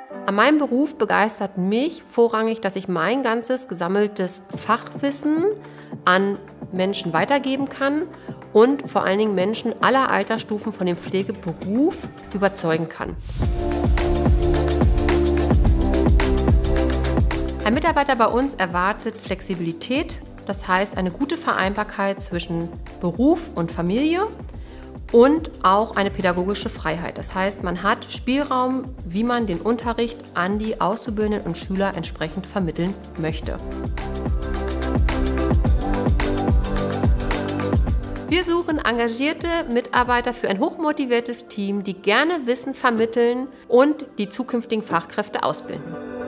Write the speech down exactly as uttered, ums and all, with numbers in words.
An meinem Beruf begeistert mich vorrangig, dass ich mein ganzes gesammeltes Fachwissen an Menschen weitergeben kann und vor allen Dingen Menschen aller Altersstufen von dem Pflegeberuf überzeugen kann. Ein Mitarbeiter bei uns erwartet Flexibilität, das heißt eine gute Vereinbarkeit zwischen Beruf und Familie und auch eine pädagogische Freiheit. Das heißt, man hat Spielraum, wie man den Unterricht an die Auszubildenden und Schüler entsprechend vermitteln möchte. Wir suchen engagierte Mitarbeiter für ein hochmotiviertes Team, die gerne Wissen vermitteln und die zukünftigen Fachkräfte ausbilden.